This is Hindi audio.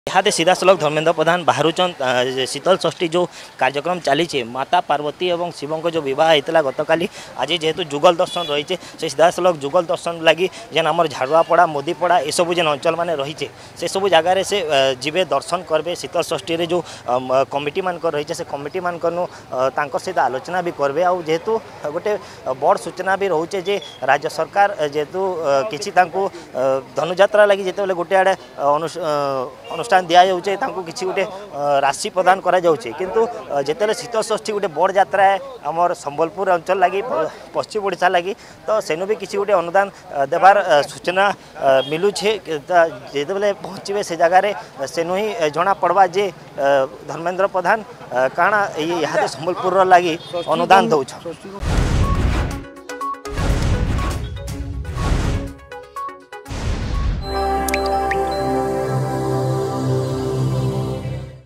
यहाँ सीधा सलख धर्मेंद्र प्रधान बाहरुचन शीतल षष्ठी जो कार्यक्रम चली माता पार्वती और शिव जो बह होता गतकाली आज जेहेतु जुगल दर्शन रही से सीधा सलख जुगल दर्शन लगी जेन आम झाड़ुआपड़ा मोदीपड़ा ये सब जेन अंचल मान रही से सब जगार से जीवे दर्शन करेंगे शीतल षष्ठी रे जो कमिटी मान रही से कमिटी मान सहित आलोचना भी करेंगे आ जेहेतु गोटे बड़ सूचना भी रोचे जे राज्य सरकार जेहेतु किसी धनुजात्रा लगी जिते गोटे आड़े अनुष्ठान दि जाऊे किसी गोटे राशि प्रदान करा जाउछे किंतु जेतेले शीतल षष्ठी गोटे बड़ यात्रा है आमर संबलपुर अंचल लगी पश्चिम ओडिशा लगी तो सेनु भी किसी गोटे अनुदान देवार सूचना मिलूछे जेतेले पहुँचे से जगार सेनु ही जना पड़वा जे धर्मेंद्र प्रधान काଣା यहाँ संबलपुर लगी अनुदान दौछ।